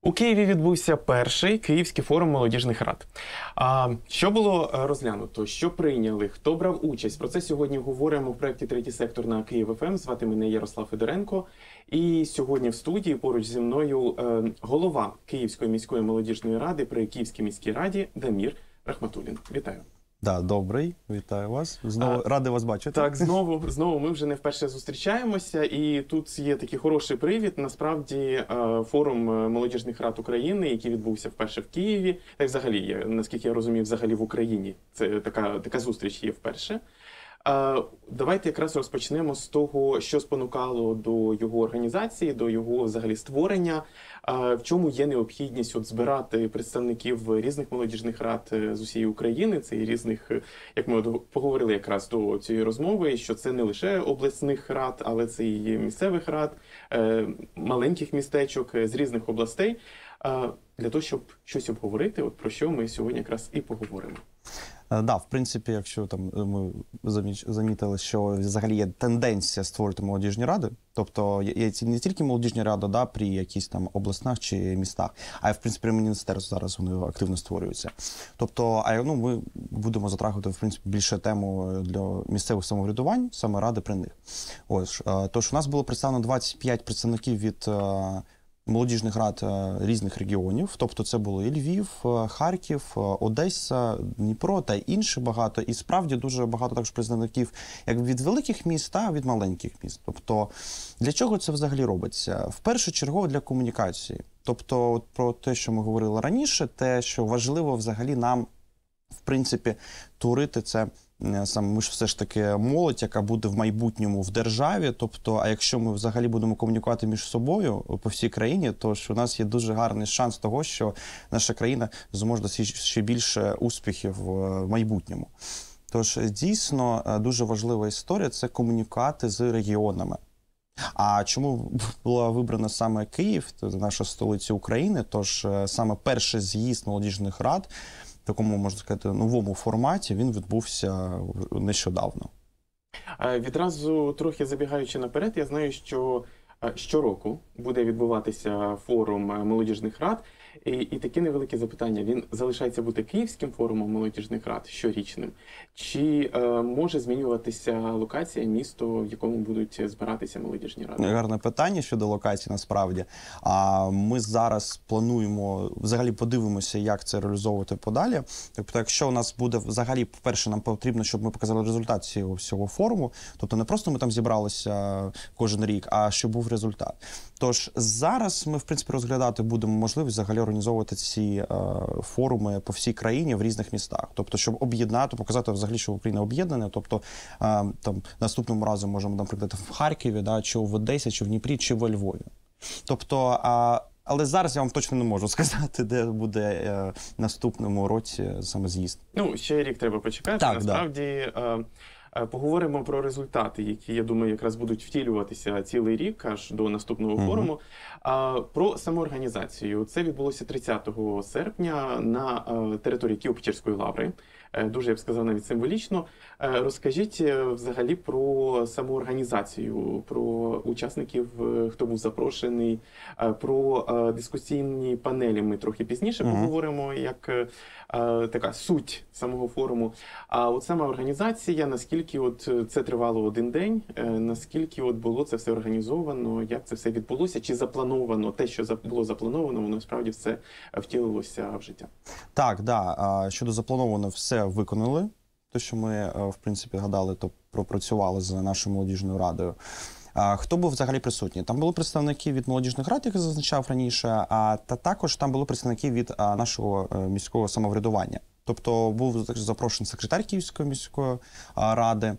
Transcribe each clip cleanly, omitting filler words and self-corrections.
У Києві відбувся перший Київський форум молодіжних рад. Що було розглянуто? Що прийняли? Хто брав участь? Про це сьогодні говоримо в проєкті «Третій сектор» на Київ ФМ. Звати мене Ярослав Федоренко. І сьогодні в студії поруч зі мною голова Київської міської молодіжної ради при Київській міській раді Дамір Рахматуллін. Вітаю. Да, добрий, вітаю вас. Знову радий вас бачити. Так, знову ми вже не вперше зустрічаємося, і тут є такий хороший привід. Насправді, форум молодіжних рад України, який відбувся вперше в Києві, та й взагалі, наскільки я розумію, взагалі в Україні це така зустріч є вперше. Давайте якраз розпочнемо з того, що спонукало до його організації, до його взагалі створення. В чому є необхідність збирати представників різних молодіжних рад з усієї України, це і різних, як ми поговорили якраз до цієї розмови, що це не лише обласних рад, але це і місцевих рад, маленьких містечок з різних областей, для того, щоб щось обговорити, про що ми сьогодні якраз і поговоримо. Да, в принципі, якщо там ми замітили, що взагалі є тенденція створити молодіжні ради, тобто є не тільки молодіжні ради, да, при якісь там обласнах чи містах, а й в принципі при міністерстві зараз вони активно створюються. Тобто, ми будемо затрагувати в принципі більше тему для місцевих самоврядувань, саме ради при них. Ось, тож у нас було представлено 25 представників від молодіжних рад різних регіонів, тобто це було і Львів, Харків, Одеса, Дніпро та інші багато. І справді дуже багато також представників як від великих міст, та від маленьких міст. Тобто для чого це взагалі робиться? В першу чергу для комунікації. Тобто про те, що ми говорили раніше, те, що важливо взагалі нам, в принципі, творити це. Ми ж все ж таки молодь, яка буде в майбутньому в державі, тобто, а якщо ми взагалі будемо комунікувати між собою по всій країні, то ж у нас є дуже гарний шанс того, що наша країна зможе досягти ще більше успіхів в майбутньому. Тож, дійсно, дуже важлива історія – це комунікати з регіонами. А чому була вибрана саме Київ, наша столиця України, тож саме перший з'їзд молодіжних рад, в такому, можна сказати, новому форматі, він відбувся нещодавно. Відразу трохи забігаючи наперед, я знаю, що щороку буде відбуватися форум молодіжних рад. І таке невелике запитання, він залишається бути Київським форумом молодіжних рад щорічним? Чи може змінюватися локація, місто, в якому будуть збиратися молодіжні ради? Гарне питання щодо локації, насправді. Ми зараз плануємо, взагалі подивимося, як це реалізовувати подалі. Тобто, якщо у нас буде, взагалі, по-перше, нам потрібно, щоб ми показали результат цього всього форуму. Тобто, не просто ми там зібралися кожен рік, а щоб був результат. Тож, зараз ми, в принципі, розглядати будемо можливість взагалі організовувати ці форуми по всій країні в різних містах. Тобто, щоб об'єднати, показати взагалі, що Україна об'єднана. Тобто, там, наступному разу можемо, наприклад, в Харкові, да, чи в Одесі, чи в Дніпрі, чи во Львові. Тобто, але зараз я вам точно не можу сказати, де буде наступному році саме з'їзд. Ну, ще рік треба почекати. Так, насправді, поговоримо про результати, які, я думаю, якраз будуть втілюватися цілий рік, аж до наступного форуму. Про самоорганізацію. Це відбулося 30 серпня на території Києво-Печерської лаври. Дуже, я б сказав, навіть символічно. Розкажіть взагалі про самоорганізацію, про учасників, хто був запрошений, про дискусійні панелі ми трохи пізніше поговоримо, як така суть самого форуму. А от сама організація, наскільки це тривало один день, наскільки було це все організовано, як це все відбулося, чи заплановано, те, що було заплановано, воно справді все втілилося в життя? Так, да. Щодо заплановано, все виконали. Те, що ми, в принципі, гадали, то пропрацювали з нашою молодіжною радою. Хто був взагалі присутній? Там були представники від молодіжних рад, як я зазначав раніше, та також там були представники від нашого міського самоврядування. Тобто був запрошений секретар Київської міської ради,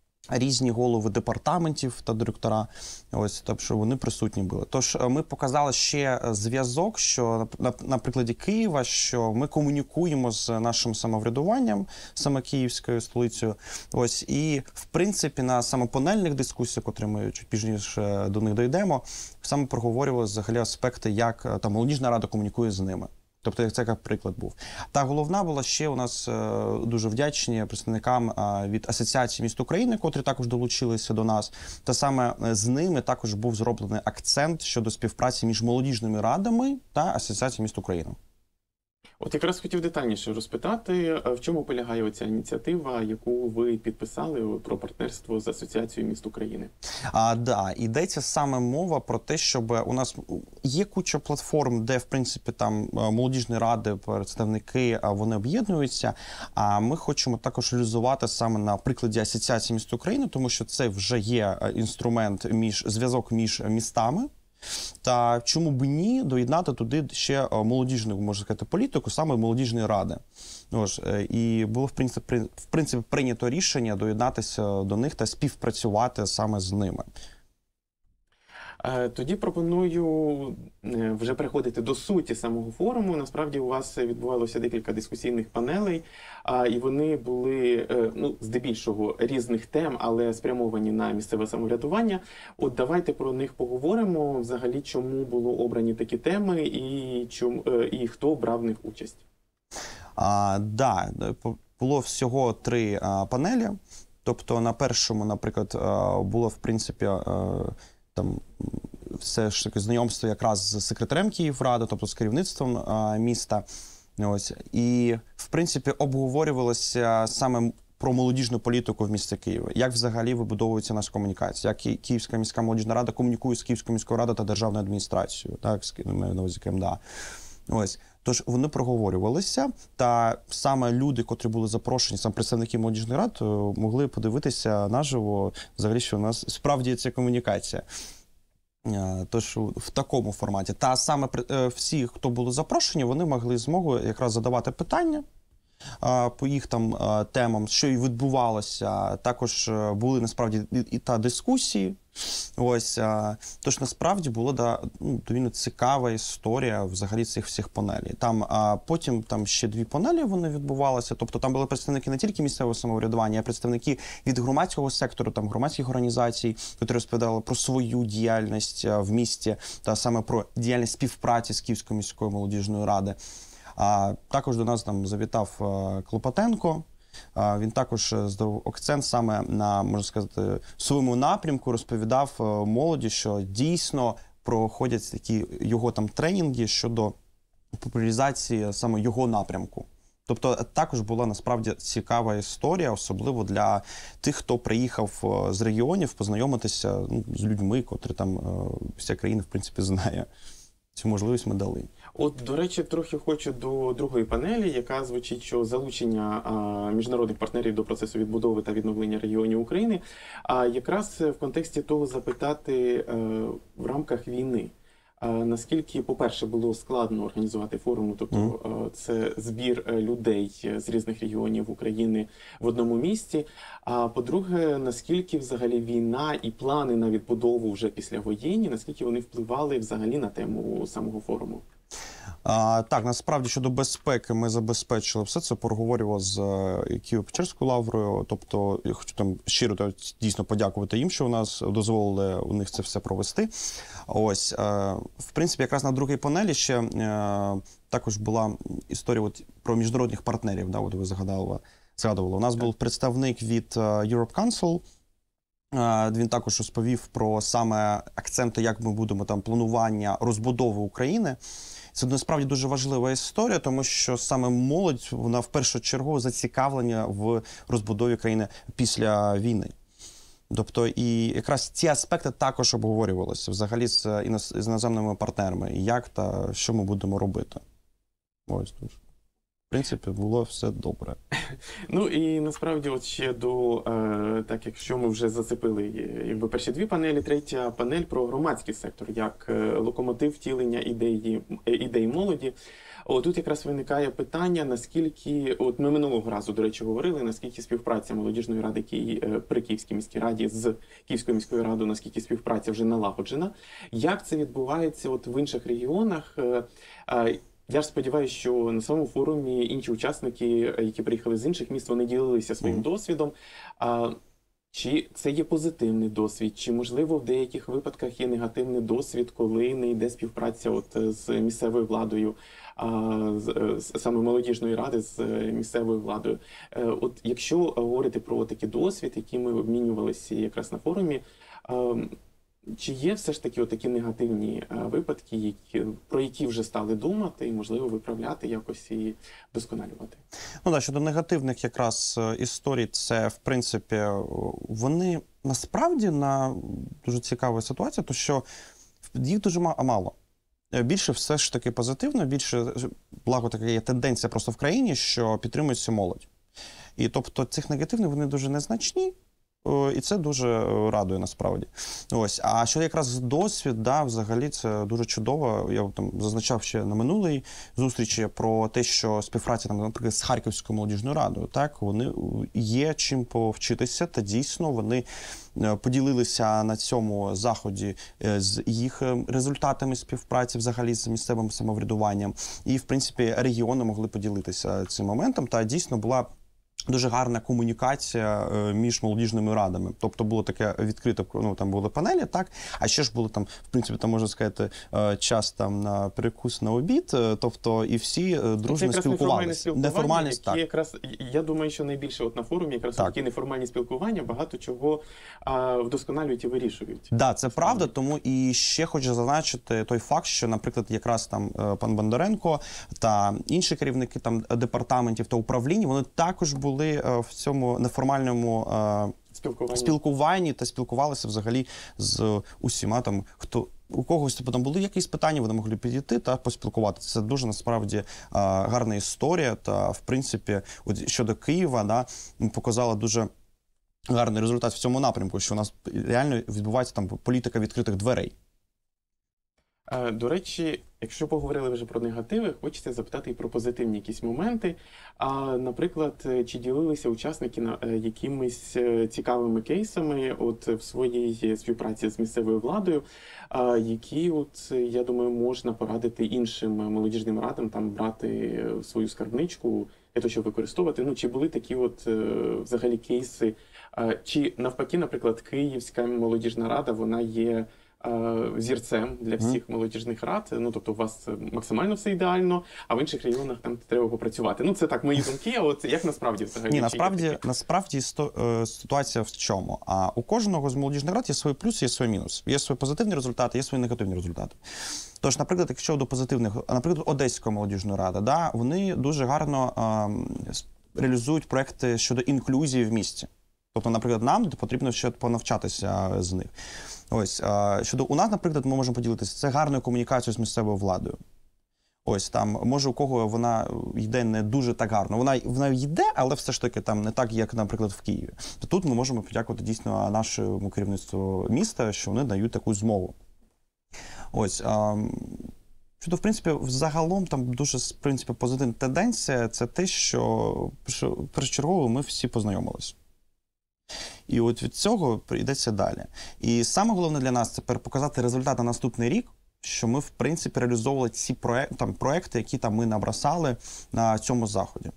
різні голови департаментів та директора, ось, тобто вони присутні були. Тож ми показали ще зв'язок, що на прикладі Києва, що ми комунікуємо з нашим самоврядуванням, саме Київською столицею. Ось, і, в принципі, на саме панельних дискусіях, котрі ми чуть пізніше до них дійдемо, саме проговорювали взагалі аспекти, як там молодіжна рада комунікує з ними. Тобто це як приклад був. Та головна була ще у нас дуже вдячні представникам від Асоціації міст України, котрі також долучилися до нас. Та саме з ними також був зроблений акцент щодо співпраці між молодіжними радами та Асоціацією міст України. От якраз хотів детальніше розпитати, в чому полягає оця ініціатива, яку ви підписали про партнерство з Асоціацією міст України? Да, йдеться саме мова про те, щоб у нас є куча платформ, де, в принципі, там молодіжні ради, представники, вони об'єднуються, а ми хочемо також реалізувати саме на прикладі Асоціації міст України, тому що це вже є інструмент, зв'язок між містами. Та чому б ні доєднати туди ще молодіжну, можна сказати, політику, саме молодіжні ради. Ось, і було, в принципі, прийнято рішення доєднатися до них та співпрацювати саме з ними. Тоді пропоную вже переходити до суті самого форуму. Насправді у вас відбувалося декілька дискусійних панелей, і вони були, здебільшого різних тем, але спрямовані на місцеве самоврядування. От давайте про них поговоримо. Взагалі, чому було обрані такі теми і хто брав в них участь? Було всього 3 панелі. Тобто на першому, наприклад, було, в принципі, там все ж таки знайомство якраз з секретарем Київради, тобто з керівництвом міста. Ось. І, в принципі, обговорювалося саме про молодіжну політику в місті Києва. Як взагалі вибудовується наша комунікація, як Київська міська молодіжна рада комунікує з Київською міською радою та державною адміністрацією, так, маю на увазі КМДА. Ось. Тож вони проговорювалися, та саме люди, котрі були запрошені, саме представники молодіжних рад, могли подивитися наживо, взагалі, що у нас справді ця комунікація. Тож в такому форматі. Та саме всі, хто були запрошені, вони могли змогу якраз задавати питання по їх там темам, що і відбувалося. Також були насправді і та дискусії. Ось, тож насправді була доволі цікава історія взагалі цих всіх панелей. Там потім там ще 2 панелі вони відбувалися. Тобто там були представники не тільки місцевого самоврядування, а представники від громадського сектору, там громадських організацій, які розповідали про свою діяльність в місті та саме про діяльність співпраці з Київською міською молодіжною радою. Також до нас там завітав Клопотенко. Він також зробив акцент саме на, можна сказати, своєму напрямку, розповідав молоді, що дійсно проходять такі його там тренінги щодо популяризації саме його напрямку. Тобто також була насправді цікава історія, особливо для тих, хто приїхав з регіонів познайомитися з людьми, котрі там вся країна, в принципі, знає. Цю можливість ми дали. От, до речі, трохи хочу до другої панелі, яка звучить, що залучення міжнародних партнерів до процесу відбудови та відновлення регіонів України, якраз в контексті того запитати в рамках війни. Наскільки, по-перше, було складно організувати форум, тобто це збір людей з різних регіонів України в одному місці, а по-друге, наскільки взагалі війна і плани на відбудову вже післявоєнні, наскільки вони впливали взагалі на тему самого форуму? Так, насправді щодо безпеки ми забезпечили все це, проговорював з Києво-Печерською лаврою, тобто я хочу там щиро дійсно подякувати їм, що у нас дозволили у них це все провести. Ось, в принципі, якраз на другій панелі ще також була історія про міжнародних партнерів, от ви згадували. У нас був представник від Europe Council. Він також розповів про саме акценти, як ми будемо там планування розбудови України. Це насправді дуже важлива історія, тому що саме молодь, вона в першу чергу зацікавлена в розбудові країни після війни. Тобто і якраз ці аспекти також обговорювалися взагалі з іноземними партнерами, як та що ми будемо робити. Ось дуже. В принципі, було все добре. Ну і насправді от ще так якщо ми вже зацепили якби перші 2 панелі, третя панель про громадський сектор, як локомотив втілення ідей молоді. Тут якраз виникає питання, наскільки, от ми минулого разу, до речі, говорили, наскільки співпраця молодіжної ради при Київській міській раді з Київською міською радою, наскільки співпраця вже налагоджена. Як це відбувається от в інших регіонах? Я ж сподіваюся, що на самому форумі інші учасники, які приїхали з інших міст, вони ділилися своїм досвідом. Чи це є позитивний досвід, чи, можливо, в деяких випадках є негативний досвід, коли не йде співпраця з місцевою владою, саме молодіжної ради з місцевою владою. От якщо говорити про такий досвід, який ми обмінювалися якраз на форумі, чи є все ж таки такі негативні випадки, про які вже стали думати і, можливо, виправляти якось і вдосконалювати? Ну так, щодо негативних якраз історій, це, в принципі, вони насправді на дуже цікава ситуація, то що їх дуже мало. Більше все ж таки позитивно, більше, благо така є тенденція просто в країні, що підтримується молодь. І тобто цих негативних вони дуже незначні, і це дуже радує насправді. Ось. А що якраз досвід, да, взагалі це дуже чудово. Я там зазначав ще на минулій зустрічі про те, що співпраця, там, наприклад, з Харківською молодіжною радою, так, вони є чим повчитися, та дійсно вони поділилися на цьому заході з їх результатами співпраці взагалі з місцевим самоврядуванням. І, в принципі, регіони могли поділитися цим моментом. Та дійсно була дуже гарна комунікація між молодіжними радами. Тобто було таке відкрите, ну там були панелі, так, а ще ж були там, в принципі, там можна сказати, час там на перекус, на обід, тобто і всі дружно спілкувалися. Неформальність, так. Якраз, я думаю, що найбільше от на форумі якраз такі неформальні спілкування багато чого вдосконалюють і вирішують. Так, да, це правда, тому і ще хочу зазначити той факт, що, наприклад, якраз там пан Бондаренко та інші керівники там департаментів та управлінь, вони також були в цьому неформальному спілкуванні та спілкувалися взагалі з усіма там, хто у когось там були якісь питання, вони могли підійти та поспілкуватися. Це дуже насправді гарна історія. Та в принципі, от щодо Києва, да, показала дуже гарний результат в цьому напрямку, що у нас реально відбувається там політика відкритих дверей. До речі, якщо поговорили вже про негативи, хочеться запитати і про позитивні якісь моменти. Наприклад, чи ділилися учасники якимись цікавими кейсами от в своїй співпраці з місцевою владою, які, от, я думаю, можна порадити іншим молодіжним радам там брати в свою скарбничку для того, щоб використовувати? Ну, чи були такі от взагалі кейси? Чи навпаки, наприклад, Київська молодіжна рада, вона є зірцем для всіх молодіжних рад, ну, тобто у вас максимально все ідеально, а в інших регіонах там треба попрацювати. Ну, це так, мої думки, а от як насправді взагалі? Ні, насправді ситуація в чому? А у кожного з молодіжних рад є свої плюси, є свої мінуси. Є свої позитивні результати, є свої негативні результати. Тож, наприклад, якщо до позитивних, наприклад, Одеська молодіжна рада, да, вони дуже гарно реалізують проекти щодо інклюзії в місті. Тобто, наприклад, нам потрібно ще понавчатися з них. Ось, щодо у нас, наприклад, ми можемо поділитися, це гарною комунікацією з місцевою владою. Ось, там, може, у кого вона йде не дуже так гарно. Вона йде, але все ж таки там не так, як, наприклад, в Києві. То тут ми можемо подякувати дійсно нашому керівництву міста, що вони дають таку змогу. Ось, щодо, в принципі, взагалом там дуже, в принципі, позитивна тенденція, це те, що першочергово ми всі познайомилися. І от від цього йдеться далі. І саме головне для нас – це показати результат на наступний рік, що ми, в принципі, реалізовували ці проекти, які там ми набросали на цьому заході.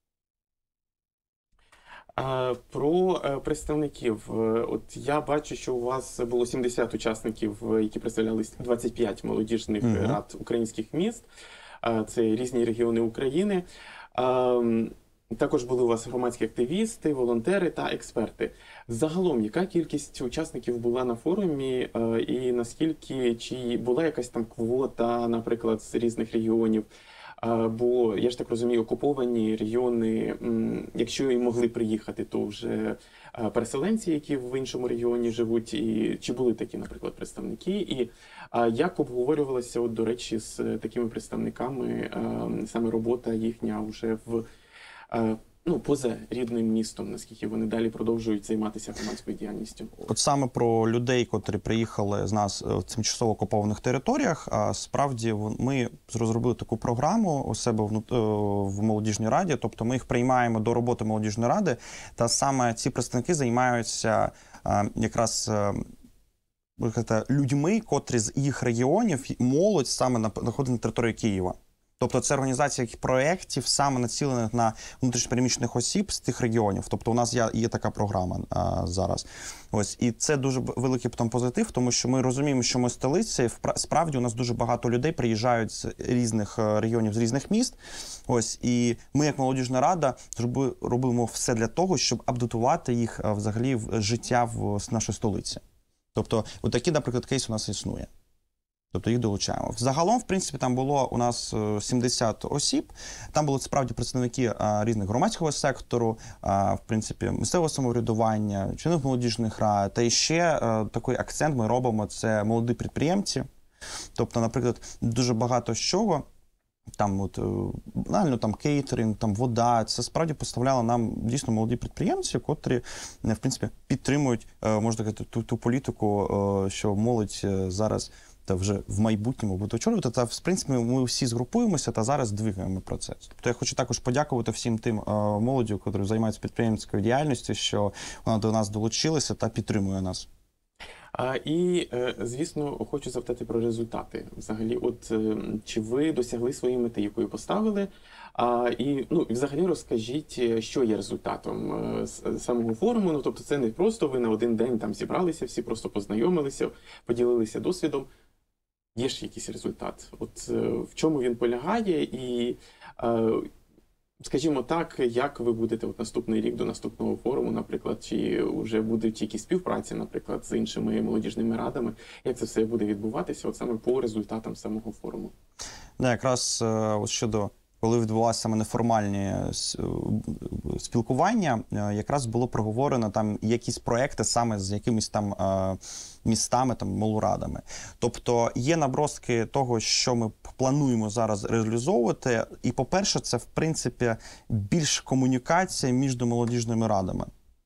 Про представників. От я бачу, що у вас було 70 учасників, які представляли 25 молодіжних рад українських міст. Це різні регіони України. Також були у вас громадські активісти, волонтери та експерти. Загалом, яка кількість учасників була на форумі і наскільки, чи була якась там квота, наприклад, з різних регіонів? Бо, я ж так розумію, окуповані регіони, якщо і могли приїхати, то вже переселенці, які в іншому регіоні живуть, і чи були такі, наприклад, представники? І як обговорювалася, от, до речі, з такими представниками саме робота їхня вже в поза рідним містом, наскільки вони далі продовжують займатися громадською діяльністю? От саме про людей, котрі приїхали з нас в тимчасово окупованих територіях, справді ми розробили таку програму у себе в молодіжній раді, тобто ми їх приймаємо до роботи молодіжної ради, та саме ці представники займаються якраз людьми, котрі з їх регіонів, молодь саме знаходиться на території Києва. Тобто це організація проєктів саме націлених на внутрішньопереміщених осіб з тих регіонів. Тобто у нас є така програма зараз. Ось. І це дуже великий там позитив, тому що ми розуміємо, що ми столиця, і справді у нас дуже багато людей приїжджають з різних регіонів, з різних міст. Ось. І ми, як молодіжна рада, робимо все для того, щоб апдейтувати їх взагалі в життя в нашій столиці. Тобто, отакий, наприклад, кейс у нас існує. Тобто їх долучаємо. Загалом, в принципі, там було у нас 70 осіб. Там були справді представники різних громадського сектору, в принципі, місцевого самоврядування, членів молодіжних рад. Та ще такий акцент ми робимо – це молоді підприємці. Тобто, наприклад, дуже багато з чого. Там от реально там кейтеринг, там вода, це справді поставляло нам дійсно молоді підприємці, котрі, в принципі, підтримують, можна сказати, ту політику, що молодь зараз та вже в майбутньому буде очолювати. Та, в принципі, ми всі згрупуємося та зараз двигаємо процес. Тобто я хочу також подякувати всім тим молоді, котрі займаються підприємницькою діяльністю, що вона до нас долучилася та підтримує нас. Звісно, хочу запитати про результати. Взагалі, от чи ви досягли своєї мети, якою поставили? І взагалі розкажіть, що є результатом самого форуму. Ну, тобто це не просто ви на один день там зібралися, всі просто познайомилися, поділилися досвідом. Є ж якийсь результат. От в чому він полягає і, скажімо так, як ви будете от наступний рік до наступного форуму, наприклад, чи вже будуть якісь співпраці, наприклад, з іншими молодіжними радами, як це все буде відбуватися от саме по результатам самого форуму? Да, якраз от щодо, коли відбувалися саме неформальні спілкування, якраз було проговорено там якісь проекти саме з якимись там містами, там, молодрадами. Тобто є наброски того, що ми плануємо зараз реалізовувати. І, по-перше, це, в принципі, більш комунікація між молодіжними радами.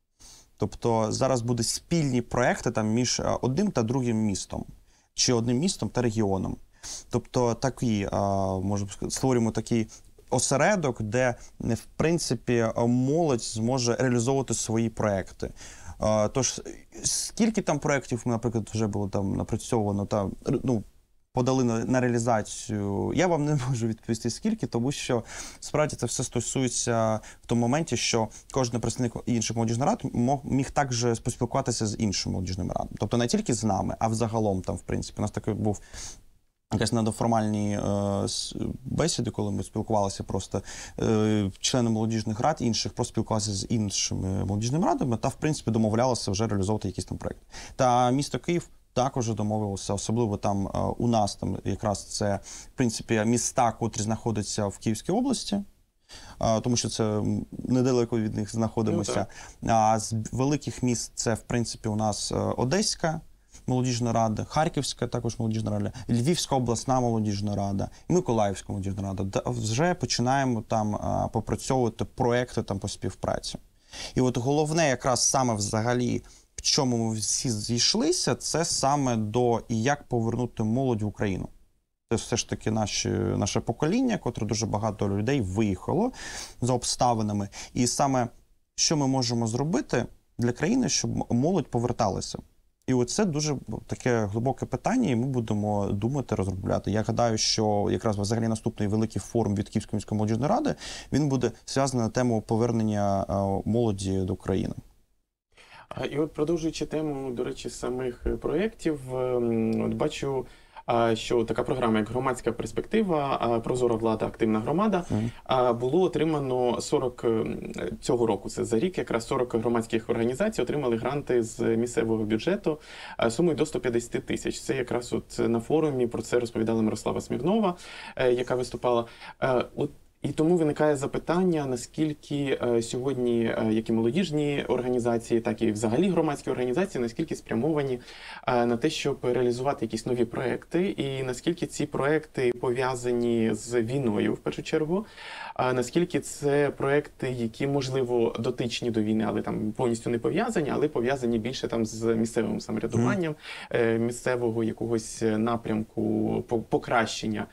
Тобто зараз будуть спільні проекти там між одним та другим містом, чи одним містом та регіоном. Тобто такі, можемо сказати, створюємо такий осередок, де, в принципі, молодь зможе реалізовувати свої проекти. Тож, скільки там проєктів, наприклад, вже було там напрацьовано, та, подали на реалізацію, я вам не можу відповісти скільки, тому що, справді, це все стосується в тому моменті, що кожен представник інших молодіжних рад міг також поспілкуватися з іншими молодіжними радами. Тобто не тільки з нами, а взагалом там, в принципі. У нас такий був якась недоформальні бесіди, коли ми спілкувалися просто члени молодіжних рад інших, просто спілкувалися з іншими молодіжними радами та, в принципі, домовлялися вже реалізовувати якісь там проєкти. Та місто Київ також домовилося, особливо там у нас, там якраз це, в принципі, міста, котрі знаходяться в Київській області, тому що це недалеко від них знаходимося. А з великих міст це, в принципі, у нас Одеська молодіжна рада, Харківська також молодіжна рада, Львівська обласна молодіжна рада, Миколаївська молодіжна рада. Вже починаємо там попрацьовувати проекти там по співпраці. І от головне якраз саме взагалі, в чому ми всі зійшлися, це саме до і як повернути молодь в Україну. Це все ж таки наше покоління, котре дуже багато людей виїхало за обставинами. І саме, що ми можемо зробити для країни, щоб молодь поверталася. І оце дуже таке глибоке питання, і ми будемо думати, розробляти. Я гадаю, що якраз взагалі наступний великий форум від Київської міської молодіжної ради, він буде зв'язаний на тему повернення молоді до країни. І от продовжуючи тему, до речі, самих проєктів, от бачу, що така програма, як «Громадська перспектива», «Прозора влада, активна громада», було отримано 40, цього року, це за рік, якраз 40 громадських організацій отримали гранти з місцевого бюджету сумою до 150 тисяч. Це якраз от на форумі про це розповідала Мирослава Смірнова, яка виступала. І тому виникає запитання, наскільки сьогодні як і молодіжні організації, так і взагалі громадські організації, наскільки спрямовані на те, щоб реалізувати якісь нові проекти, і наскільки ці проекти пов'язані з війною, в першу чергу, наскільки це проекти, які, можливо, дотичні до війни, але там повністю не пов'язані, але пов'язані більше там з місцевим самоврядуванням, місцевого якогось напрямку покращення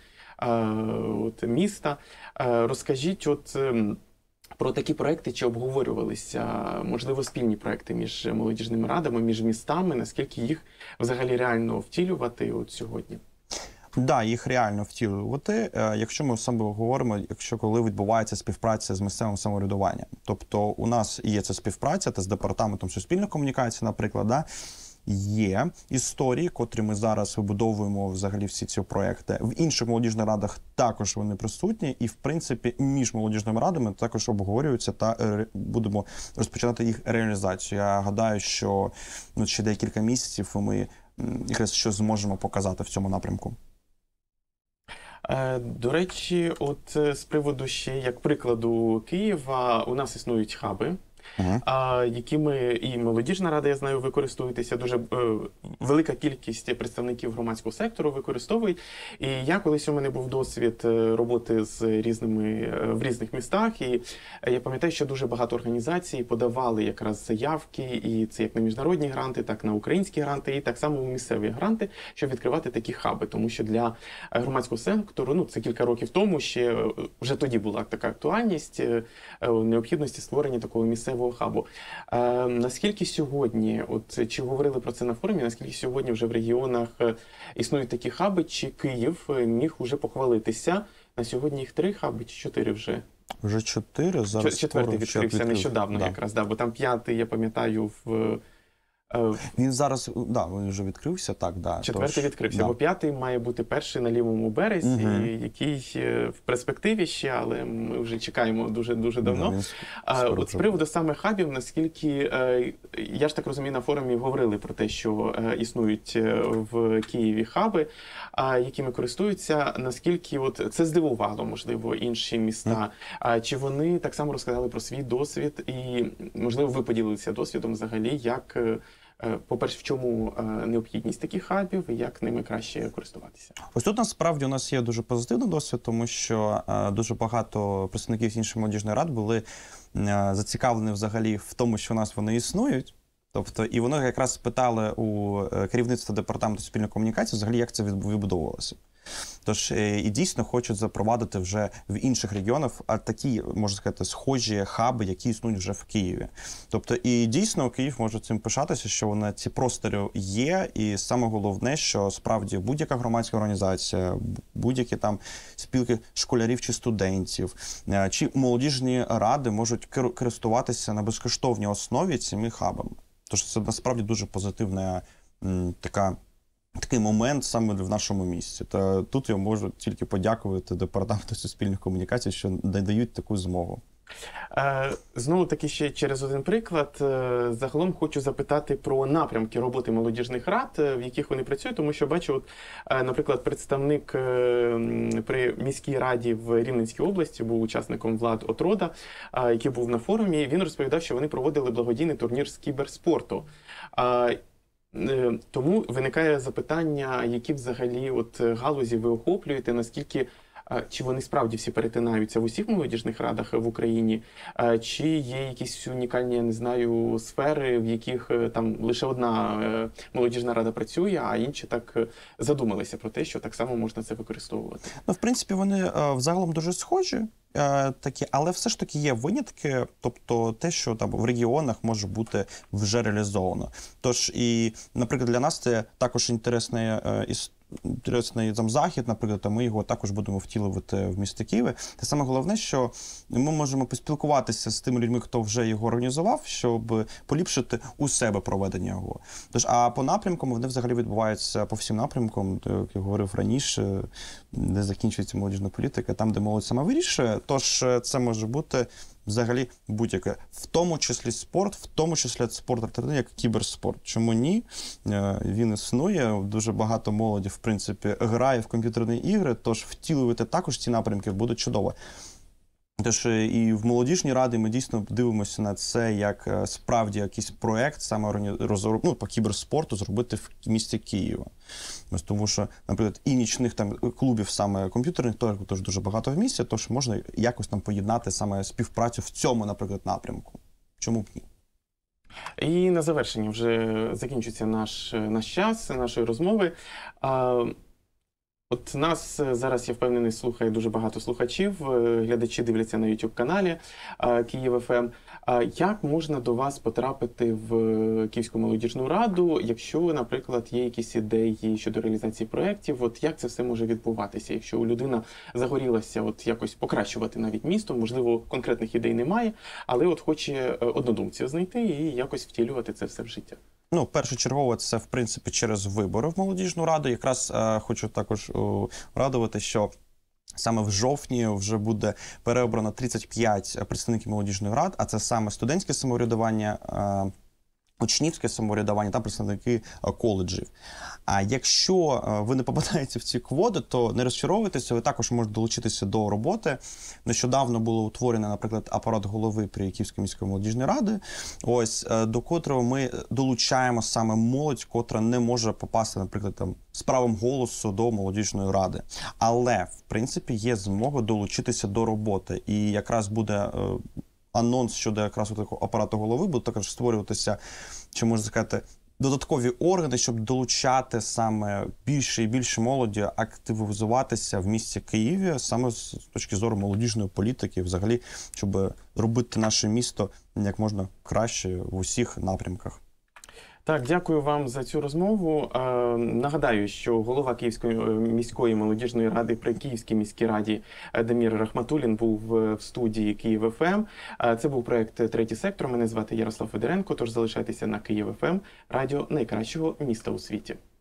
міста. Розкажіть про такі проекти, чи обговорювалися, можливо, спільні проекти між молодіжними радами, між містами, наскільки їх взагалі реально втілювати от сьогодні? Да, їх реально втілювати, якщо ми саме говоримо, якщо коли відбувається співпраця з місцевим самоврядуванням. Тобто у нас є ця співпраця та з департаментом суспільної комунікації, наприклад, да, є історії, котрі ми зараз вибудовуємо взагалі всі ці проекти. В інших молодіжних радах також вони присутні, і в принципі між молодіжними радами також обговорюються та будемо розпочинати їх реалізацію. Я гадаю, що ще декілька місяців ми якраз щось зможемо показати в цьому напрямку. До речі, от з приводу ще, як прикладу Києва, у нас існують хаби, якими і молодіжна рада, я знаю, ви користуєтеся. Дуже велика кількість представників громадського сектору використовують. І я колись у мене був досвід роботи з в різних містах, і я пам'ятаю, що дуже багато організацій подавали якраз заявки, і це як на міжнародні гранти, так на українські гранти, і так само у місцеві гранти, щоб відкривати такі хаби. Тому що для громадського сектору, ну, це кілька років тому, вже тоді була така актуальність необхідності створення такого місцевого хабу. Наскільки сьогодні, от чи говорили про це на форумі, наскільки сьогодні вже в регіонах існують такі хаби, чи Київ міг уже похвалитися? На сьогодні їх 3 хаби чи 4 вже? Вже 4, зараз 4-й відкрився нещодавно, да. Якраз, да, бо там 5-й, я пам'ятаю, він зараз, да, він вже відкрився, так, да. 4-й відкрився, бо 5-й має бути перший на лівому березі, який в перспективі ще, але ми вже чекаємо дуже давно. От з приводу саме хабів, наскільки, я ж так розумію, на форумі говорили про те, що існують в Києві хаби, якими користуються, наскільки от це здивувало, можливо, інші міста, чи вони так само розказали про свій досвід і, можливо, ви поділилися досвідом взагалі, як по-перше, в чому необхідність таких хабів і як ними краще користуватися? Ось тут насправді у нас є дуже позитивний досвід, тому що дуже багато представників інших молодіжних рад були зацікавлені взагалі в тому, що у нас вони існують. Тобто, і вони якраз питали у керівництва департаменту суспільної комунікації взагалі, як це вибудовувалося. Тож і дійсно хочуть запровадити вже в інших регіонах такі, можна сказати, схожі хаби, які існують вже в Києві. Тобто і дійсно Київ може цим пишатися, що ці простори є, і саме головне, що справді будь-яка громадська організація, будь-які там спілки школярів чи студентів, чи молодіжні ради можуть користуватися на безкоштовній основі цими хабами. Тож це насправді дуже позитивна такий момент саме в нашому місці. Та тут я можу тільки подякувати департаменту суспільних комунікацій, що надають таку змогу. Знову таки ще через один приклад. Загалом хочу запитати про напрямки роботи молодіжних рад, в яких вони працюють, тому що бачу, от, наприклад, представник при міській раді в Рівненській області був учасником Влад Отрода, який був на форумі. Він розповідав, що вони проводили благодійний турнір з кіберспорту. Тому виникає запитання, які взагалі от галузі ви охоплюєте, наскільки, чи вони справді всі перетинаються в усіх молодіжних радах в Україні, чи є якісь унікальні, я не знаю, сфери, в яких там лише одна молодіжна рада працює, а інші так задумалися про те, що так само можна це використовувати. Ну, в принципі, вони взагалом дуже схожі. Але все ж таки є винятки, тобто те, що там в регіонах може бути вже реалізовано. Тож і, наприклад, для нас це також інтересний там захід, наприклад, ми його також будемо втілювати в місті Києві. Те саме головне, що ми можемо поспілкуватися з тими людьми, хто вже його організував, щоб поліпшити у себе проведення його. Тож, а по напрямкам вони взагалі відбуваються по всім напрямкам, як я говорив раніше, де закінчується молодіжна політика, там, де молодь сама вирішує. Тож це може бути взагалі будь-яке, в тому числі спорт, в тому числі спорт альтернативний, як кіберспорт. Чому ні? Він існує, дуже багато молоді, в принципі, грає в комп'ютерні ігри, тож втілювати також ці напрямки буде чудово. Тож і в молодіжній раді ми дійсно дивимося на це, як справді якийсь проєкт саме по кіберспорту зробити в місті Києва. Тому що, наприклад, і нічних там клубів саме комп'ютерних теж дуже багато в місті, тож можна якось там поєднати саме співпрацю в цьому, наприклад, напрямку. Чому б ні? І на завершення вже закінчується наш час нашої розмови. От нас зараз, я впевнений, слухає дуже багато слухачів, глядачі дивляться на YouTube-каналі Київ ФМ. Як можна до вас потрапити в Київську молодіжну раду, якщо, наприклад, є якісь ідеї щодо реалізації проєктів? От як це все може відбуватися? Якщо людина загорілася от якось покращувати навіть місто, можливо, конкретних ідей немає, але от хоче однодумців знайти і якось втілювати це все в життя? Ну, першочергово це, в принципі, через вибори в молодіжну раду. Якраз хочу також радувати, що саме в жовтні вже буде переобрано 35 представників молодіжної ради, а це саме студентське самоврядування, учнівське самоврядування та представники коледжів. А якщо ви не попадаєте в ці квоти, то не розчаровуйтеся, ви також можете долучитися до роботи. Нещодавно було утворено, наприклад, апарат голови при Київській міської молодіжної ради, ось, до котрого ми долучаємо саме молодь, котра не може попасти, наприклад, там, з правом голосу до молодіжної ради. Але, в принципі, є змога долучитися до роботи. І якраз буде анонс щодо якраз такого апарату голови, будуть також створюватися, чи можна сказати, додаткові органи, щоб долучати саме більше і більше молоді, активізуватися в місті Києві, саме з точки зору молодіжної політики, взагалі, щоб робити наше місто як можна краще в усіх напрямках. Так, дякую вам за цю розмову. Нагадаю, що голова Київської міської молодіжної ради при Київській міській раді Дамір Рахматуллін був в студії Київ ФМ. Це був проект «Третій сектор». Мене звати Ярослав Федоренко, тож залишайтеся на Київ ФМ, радіо найкращого міста у світі.